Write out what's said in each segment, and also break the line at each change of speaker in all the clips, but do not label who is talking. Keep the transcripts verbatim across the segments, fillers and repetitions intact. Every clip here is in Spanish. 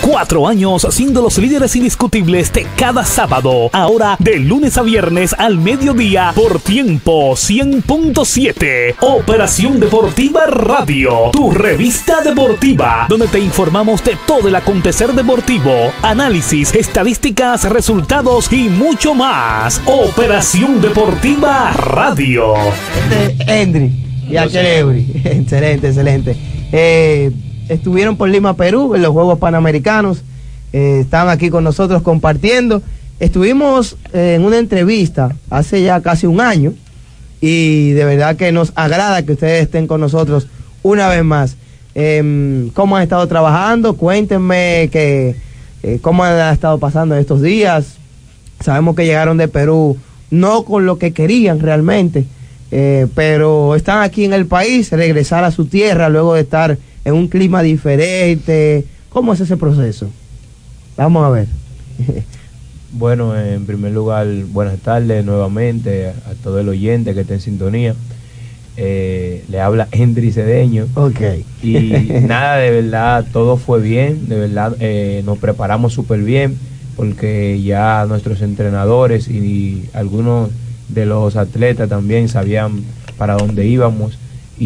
Cuatro años siendo los líderes indiscutibles de cada sábado. Ahora de lunes a viernes al mediodía por Tiempo cien punto siete. Operación Deportiva Radio, tu revista deportiva, donde te informamos de todo el acontecer deportivo, análisis, estadísticas, resultados y mucho más. Operación Deportiva Radio.
Este, Endry y Acheleuri. Excelente, excelente. Eh, estuvieron por Lima, Perú, en los Juegos Panamericanos. Eh, estaban aquí con nosotros compartiendo. Estuvimos eh, en una entrevista hace ya casi un año y de verdad que nos agrada que ustedes estén con nosotros una vez más. Eh, ¿Cómo han estado trabajando? Cuéntenme que, eh, cómo han estado pasando estos días. Sabemos que llegaron de Perú no con lo que querían realmente, eh, pero están aquí en el país, regresar a su tierra luego de estar en un clima diferente. ¿Cómo es ese proceso? Vamos a ver.
Bueno, en primer lugar, buenas tardes nuevamente a, a todo el oyente que está en sintonía. Eh, le habla Endry Cedeño.
Ok.
Y nada, de verdad, todo fue bien. De verdad, eh, nos preparamos súper bien porque ya nuestros entrenadores y, y algunos de los atletas también sabían para dónde íbamos.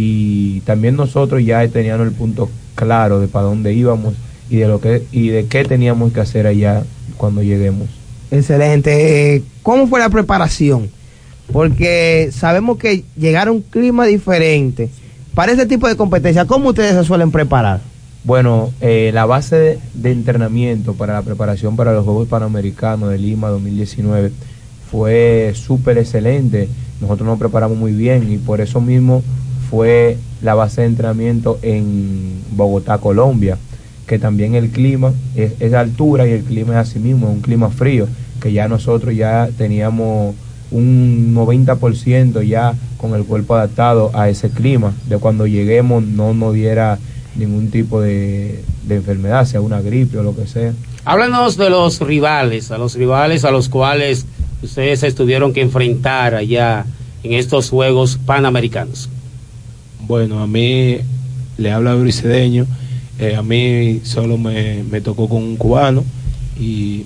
Y también nosotros ya teníamos el punto claro de para dónde íbamos y de lo que y de qué teníamos que hacer allá cuando lleguemos.
Excelente. ¿Cómo fue la preparación? Porque sabemos que llegar a un clima diferente para ese tipo de competencia. ¿Cómo ustedes se suelen preparar?
Bueno, eh, la base de, de entrenamiento para la preparación para los Juegos Panamericanos de Lima dos mil diecinueve fue súper excelente. Nosotros nos preparamos muy bien y por eso mismo fue la base de entrenamiento en Bogotá, Colombia, que también el clima es, es altura y el clima es así mismo, es un clima frío, que ya nosotros ya teníamos un noventa por ciento ya con el cuerpo adaptado a ese clima, de cuando lleguemos no nos diera ningún tipo de, de enfermedad, sea una gripe o lo que sea.
Háblanos de los rivales, a los rivales a los cuales ustedes se tuvieron que enfrentar allá en estos Juegos Panamericanos.
Bueno, a mí le habla Bricedeño, eh, a mí solo me, me tocó con un cubano y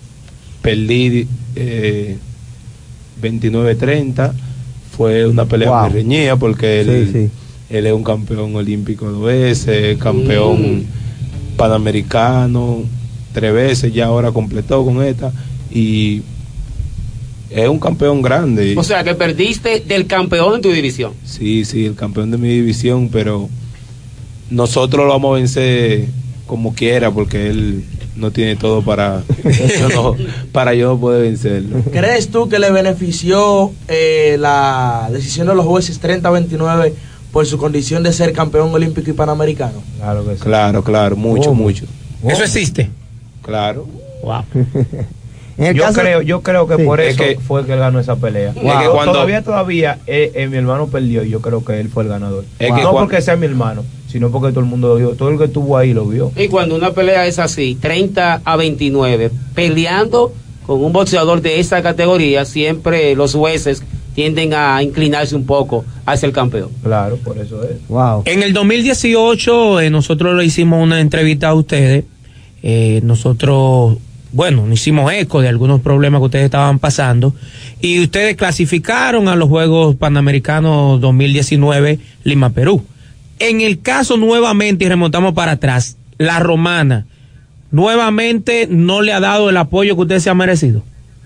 perdí eh, veintinueve treinta, fue una pelea wow. muy reñida porque él, sí, sí. él es un campeón olímpico dos veces, campeón mm. panamericano tres veces, ya ahora completó con esta y es un campeón grande.
O sea, que perdiste del campeón en tu división.
Sí, sí, el campeón de mi división, pero nosotros lo vamos a vencer como quiera, porque él no tiene todo para yo no, para yo no poder vencerlo.
¿Crees tú que le benefició eh, la decisión de los jueces treinta a veintinueve por su condición de ser campeón olímpico y panamericano?
Claro que sí. Claro, claro, mucho, oh. mucho.
Oh. ¿Eso existe?
Claro.
Wow.
Yo
caso,
creo, yo creo que
sí,
por eso
que,
fue que él ganó esa pelea.
Wow. Es que cuando,
todavía, todavía, eh, eh, mi hermano perdió, yo creo que él fue el ganador.
Es
wow.
que
no
cuando,
porque sea mi hermano, sino porque todo el mundo lo vio, todo el que estuvo ahí lo vio.
Y cuando una pelea es así, treinta a veintinueve, peleando con un boxeador de esta categoría, siempre los jueces tienden a inclinarse un poco hacia el campeón.
Claro, por eso es.
Wow.
En el dos mil dieciocho eh, nosotros le hicimos una entrevista a ustedes. Eh, nosotros, bueno, nos hicimos eco de algunos problemas que ustedes estaban pasando y ustedes clasificaron a los Juegos Panamericanos dos mil diecinueve Lima, Perú. En el caso nuevamente, y remontamos para atrás, la Romana, nuevamente no le ha dado el apoyo que usted se ha merecido.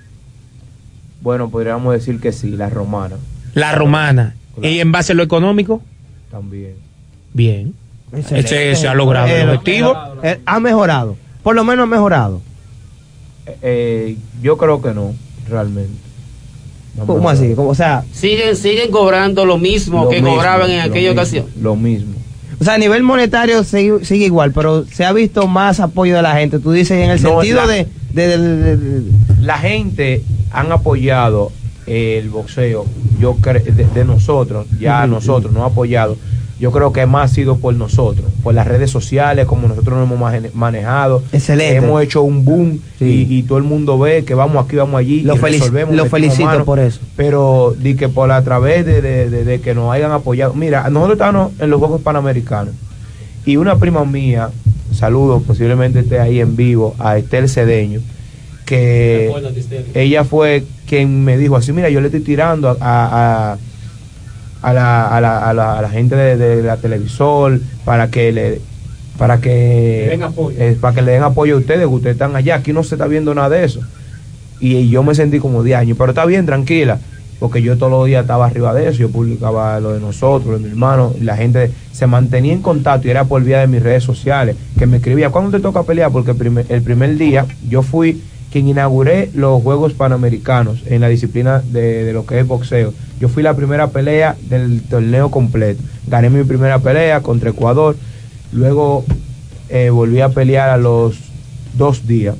Bueno, podríamos decir que sí, la Romana.
La Romana. Claro. ¿Y en base a lo económico?
También.
Bien. Ese, se ha logrado el, el objetivo.
El, el, ha mejorado. Por lo menos ha mejorado.
Eh, eh, yo creo que no, realmente. No
¿Cómo así? ¿Cómo, o sea,
siguen siguen cobrando lo mismo
lo
que
mismo,
cobraban en aquella
mismo,
ocasión.
Lo mismo.
O sea, a nivel monetario sigue, sigue igual, pero se ha visto más apoyo de la gente. Tú dices en el no, sentido la, de, de, de, de, de...
La gente han apoyado el boxeo, yo cre de, de nosotros, ya uh-huh. nosotros nos ha apoyado. Yo creo que más ha sido por nosotros, por las redes sociales, como nosotros nos hemos manejado.
Excelente.
Hemos hecho un boom sí. y, y todo el mundo ve que vamos aquí, vamos allí.
Lo,
y
felic
resolvemos,
lo felicito mano, por eso.
Pero di que por a través de, de, de, de que nos hayan apoyado. Mira, nosotros estábamos en los Juegos Panamericanos y una prima mía saludo, posiblemente esté ahí en vivo, a Estel Cedeño, que ella fue quien me dijo así, mira, yo le estoy tirando a, a, a, la, a, la, a, la, a la gente de, de la televisor para que le para que, eh, para que le den apoyo a ustedes, que ustedes están allá, aquí no se está viendo nada de eso. Y, y yo me sentí como de años, pero está bien, tranquila, porque yo todos los días estaba arriba de eso, yo publicaba lo de nosotros, lo de mi hermano, y la gente se mantenía en contacto y era por vía de mis redes sociales, que me escribía, ¿cuándo te toca pelear? Porque el primer, el primer día yo fui quien inauguré los Juegos Panamericanos en la disciplina de, de lo que es boxeo. Yo fui la primera pelea del torneo completo, gané mi primera pelea contra Ecuador, luego eh, volví a pelear a los dos días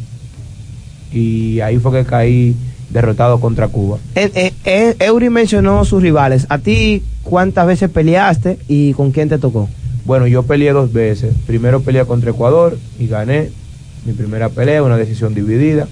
y ahí fue que caí derrotado contra Cuba.
Eh, eh, eh, Eury mencionó sus rivales. ¿A ti cuántas veces peleaste y con quién te tocó?
Bueno, yo peleé dos veces. Primero peleé contra Ecuador y gané mi primera pelea, una decisión dividida.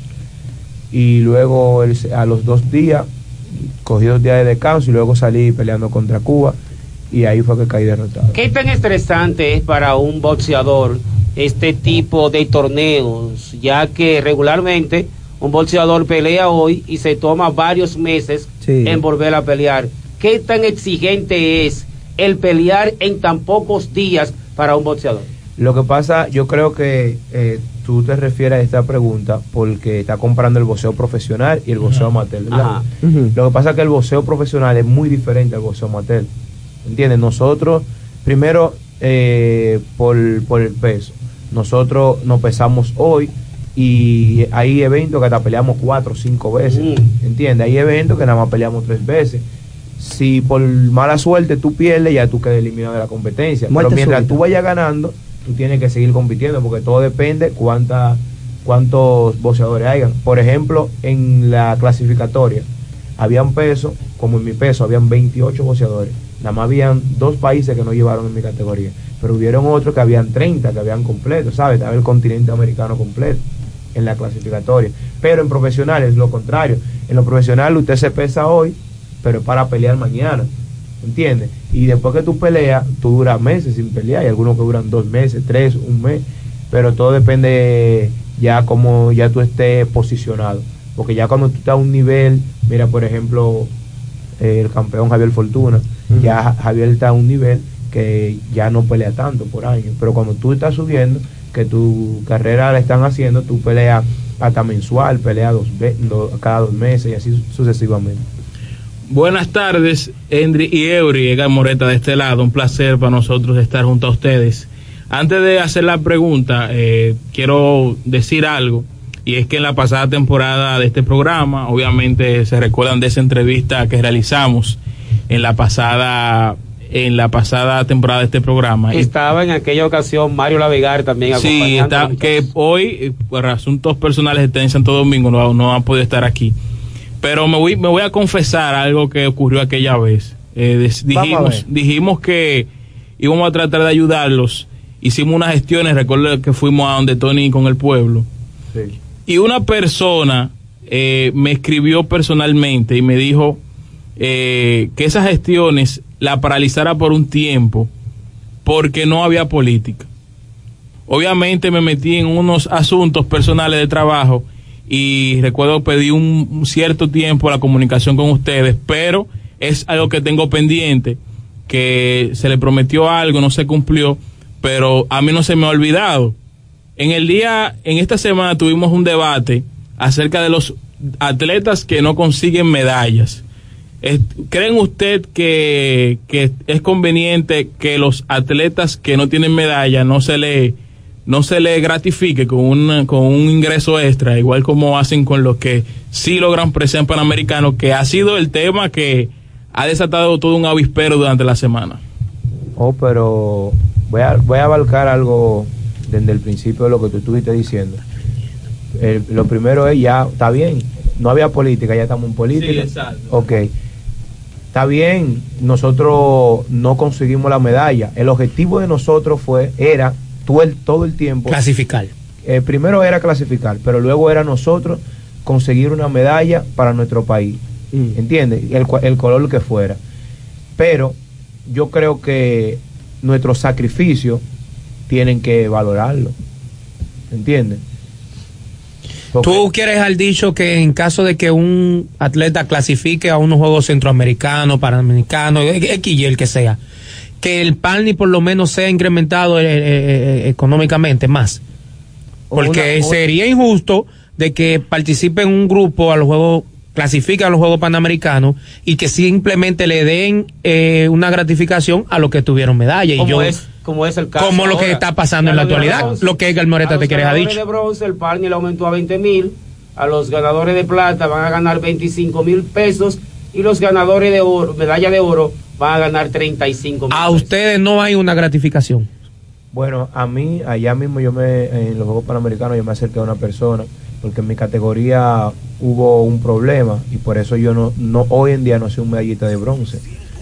Y luego el, a los dos días cogí dos días de descanso y luego salí peleando contra Cuba y ahí fue que caí derrotado.
¿Qué tan estresante es para un boxeador este tipo de torneos, ya que regularmente un boxeador pelea hoy y se toma varios meses sí. en volver a pelear? ¿Qué tan exigente es el pelear en tan pocos días para un boxeador?
Lo que pasa, yo creo que eh, tú te refieres a esta pregunta porque está comparando el boxeo profesional y el boxeo uh-huh. amateur, ¿verdad? Uh-huh. Lo que pasa es que el boxeo profesional es muy diferente al boxeo amateur, ¿entiendes? Nosotros, primero, eh, por, por el peso, nosotros nos pesamos hoy y hay eventos que hasta peleamos cuatro o cinco veces, uh-huh. ¿entiendes? Hay eventos que nada más peleamos tres veces. Si por mala suerte tú pierdes, ya tú quedas eliminado de la competencia. Muerte Pero mientras súbita. tú vayas ganando, tú tienes que seguir compitiendo porque todo depende cuánta, cuántos boxeadores hayan. Por ejemplo, en la clasificatoria habían peso, como en mi peso, habían veintiocho boxeadores. Nada más habían dos países que no llevaron en mi categoría, pero hubieron otros que habían treinta, que habían completo, ¿sabes? Estaba el continente americano completo en la clasificatoria. Pero en profesional es lo contrario. En lo profesional usted se pesa hoy, pero es para pelear mañana, ¿entiendes? Y después que tú peleas, tú duras meses sin pelear, hay algunos que duran dos meses, tres, un mes, pero todo depende ya como ya tú estés posicionado, porque ya cuando tú estás a un nivel, mira por ejemplo, eh, el campeón Javier Fortuna, uh-huh. ya Javier está a un nivel que ya no pelea tanto por año, pero cuando tú estás subiendo, que tu carrera la están haciendo, tú peleas hasta mensual, peleas dos, dos, cada dos meses y así sucesivamente.
Buenas tardes, Endry y Eury, Edgar Moreta de este lado, un placer para nosotros estar junto a ustedes. Antes de hacer la pregunta, eh, quiero decir algo, y es que en la pasada temporada de este programa, obviamente se recuerdan de esa entrevista que realizamos en la pasada en la pasada temporada de este programa.
Estaba en aquella ocasión Mario Lavigar también acompañando.
Sí, está, que hoy, por asuntos personales, está en Santo Domingo, no, no ha podido estar aquí. Pero me voy, me voy a confesar algo que ocurrió aquella vez. Eh, des, dijimos, dijimos que íbamos a tratar de ayudarlos. Hicimos unas gestiones, recuerdo que fuimos a donde Tony con el pueblo. Sí. Y una persona eh, me escribió personalmente y me dijo eh, que esas gestiones la paralizara por un tiempo porque no había política. Obviamente me metí en unos asuntos personales de trabajo y recuerdo pedí un, un cierto tiempo la comunicación con ustedes, pero es algo que tengo pendiente, que se le prometió algo, no se cumplió, pero a mí no se me ha olvidado. En el día, en esta semana tuvimos un debate acerca de los atletas que no consiguen medallas. ¿Creen usted que, que es conveniente que los atletas que no tienen medalla no se le no se le gratifique con un, con un ingreso extra, igual como hacen con los que sí logran presencia Panamericano, que ha sido el tema que ha desatado todo un avispero durante la semana?
Oh, pero voy a, voy a abarcar algo desde el principio de lo que tú estuviste diciendo. El, lo primero es ya, está bien, no había política, ya estamos en política. Sí, exacto. Ok, está bien, nosotros no conseguimos la medalla. El objetivo de nosotros fue, era todo el, todo el tiempo
clasificar.
Eh, primero era clasificar, pero luego era nosotros conseguir una medalla para nuestro país. Mm. ¿Entiendes? El, el color que fuera. Pero yo creo que nuestros sacrificios tienen que valorarlo. ¿entiendes?
Porque tú quieres al dicho que en caso de que un atleta clasifique a unos Juegos Centroamericanos, Panamericanos, X y el que sea, que el P A N I por lo menos sea incrementado eh, eh, económicamente más. Porque una, sería injusto de que participe en un grupo a los Juegos, clasifique a los Juegos Panamericanos y que simplemente le den eh, una gratificación a los que tuvieron medalla. Y yo,
es, como es el caso
como lo
ahora,
que está pasando en la actualidad, bronce, lo que Edgar Moreta te quiere ha dicho.
De bronce, el P A N I le aumentó a veinte mil, a los ganadores de plata van a ganar veinticinco mil pesos y los ganadores de oro, medalla de oro, van a ganar treinta y cinco mil.
A ustedes no hay una gratificación.
Bueno, a mí, allá mismo yo me, en los Juegos Panamericanos yo me acerqué a una persona, porque en mi categoría hubo un problema y por eso yo no, no hoy en día no soy un medallista de bronce.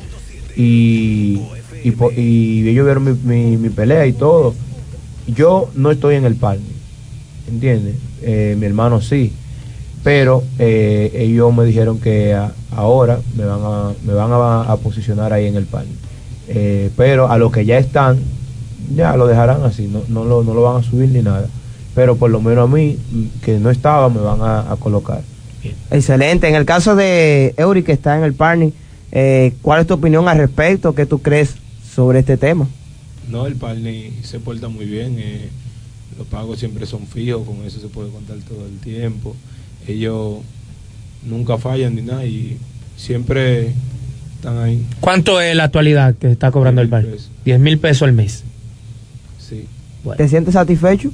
Y, y, y ellos vieron mi, mi, mi pelea y todo. Yo no estoy en el P A N I, ¿entiendes? Eh, mi hermano sí, pero eh, ellos me dijeron que a, ahora me van a, me van a, a posicionar ahí en el P A N I. Eh, pero a los que ya están, ya lo dejarán así, no, no, lo, no lo van a subir ni nada. Pero por lo menos a mí, que no estaba, me van a, a colocar.
Excelente. En el caso de Eury, que está en el P A N I, eh, ¿cuál es tu opinión al respecto? ¿Qué tú crees sobre este tema?
No, el P A N I se porta muy bien. Eh, los pagos siempre son fijos, con eso se puede contar todo el tiempo. Ellos nunca fallan ni nada y siempre están ahí.
¿Cuánto es la actualidad que está cobrando el P A N I? diez mil pesos al mes.
Sí.
Bueno. ¿Te sientes satisfecho?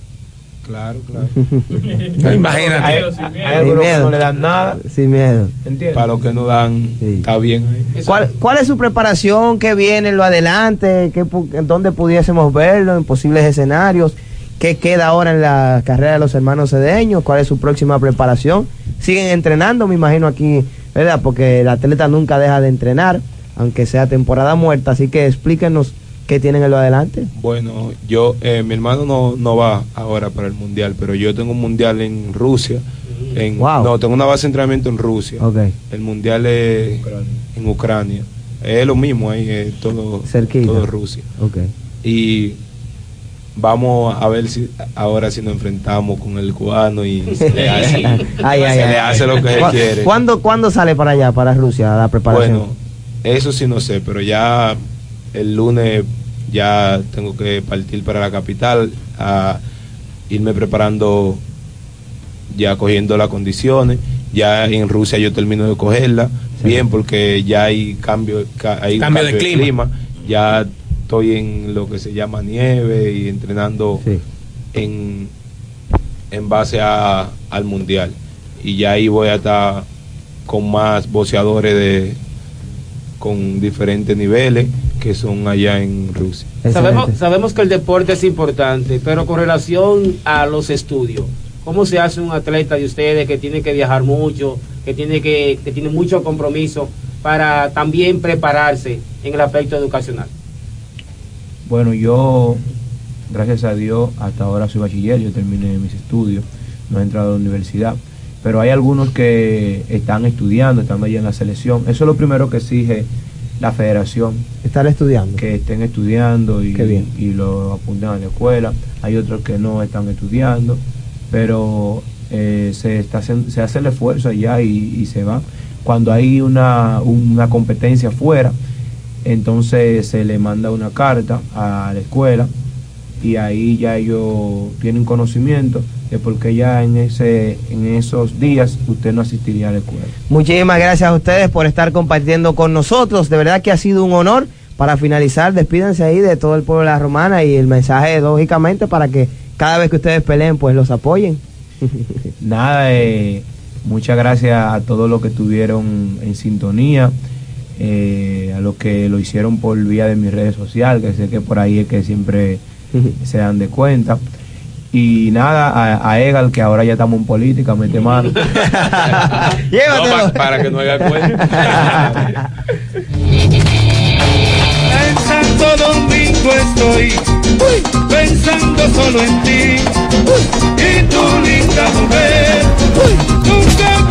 Claro, claro.
No, imagínate.
Hay, hay, hay algunos que no le dan nada.
Sin miedo.
¿Entiendes?
Para los que no dan, sí. Está bien.
¿Cuál, ¿Cuál es su preparación? ¿Qué viene en lo adelante? ¿Qué, ¿Dónde pudiésemos verlo? ¿En posibles escenarios? ¿Qué queda ahora en la carrera de los hermanos Cedeño? ¿Cuál es su próxima preparación? ¿Siguen entrenando? Me imagino aquí, ¿verdad? Porque el atleta nunca deja de entrenar, aunque sea temporada muerta. Así que explíquenos qué tienen en lo adelante.
Bueno, yo, eh, mi hermano no, no va ahora para el mundial, pero yo tengo un mundial en Rusia. En,
wow.
No, tengo una base de entrenamiento en Rusia.
Okay.
El mundial es Ucrania. en Ucrania. Es lo mismo ahí, es todo, todo Rusia.
Okay.
Y vamos a ver si ahora si nos enfrentamos con el cubano y se le hace,
ay, ay,
se
ay,
le hace
ay.
lo que él quiere.
¿Cuándo, ¿Cuándo sale para allá, para Rusia, la preparación?
Bueno, eso sí no sé, pero ya el lunes ya tengo que partir para la capital a irme preparando, ya cogiendo las condiciones. Ya en Rusia yo termino de cogerla, sí. Bien, porque ya hay cambio, hay
cambio, cambio de, clima.
de clima. Ya estoy en lo que se llama nieve y entrenando sí. en, en base a, al mundial. Y ya ahí voy a estar con más boxeadores de con diferentes niveles que son allá en Rusia.
Sabemos, sabemos que el deporte es importante, pero con relación a los estudios, ¿cómo se hace un atleta de ustedes que tiene que viajar mucho, que tiene que, que tiene mucho compromiso para también prepararse en el aspecto educacional?
Bueno, yo, gracias a Dios, hasta ahora soy bachiller, yo terminé mis estudios, no he entrado a la universidad, pero hay algunos que están estudiando, están allá en la selección. Eso es lo primero que exige la federación.
¿Están estudiando?
Que estén estudiando y, y lo apunten a la escuela. Hay otros que no están estudiando, pero eh, se, está, se hace el esfuerzo allá y, y se va. Cuando hay una, una competencia fuera, entonces se le manda una carta a la escuela y ahí ya ellos tienen conocimiento de por qué ya en ese en esos días usted no asistiría a la escuela.
Muchísimas gracias a ustedes por estar compartiendo con nosotros. De verdad que ha sido un honor. Para finalizar, despídense ahí de todo el pueblo de La Romana y el mensaje, lógicamente, para que cada vez que ustedes peleen, pues los apoyen.
Nada, eh, muchas gracias a todos los que estuvieron en sintonía, eh, a los que lo hicieron por vía de mis redes sociales, que sé que por ahí es que siempre se dan de cuenta. Y nada, a, a Egal, que ahora ya estamos en política, mete mano.
Llévatelo.
No, pa, para que no haga cuenta.
En Santo Domingo estoy, uy, pensando solo en ti, uy, y tu linda mujer, uy, nunca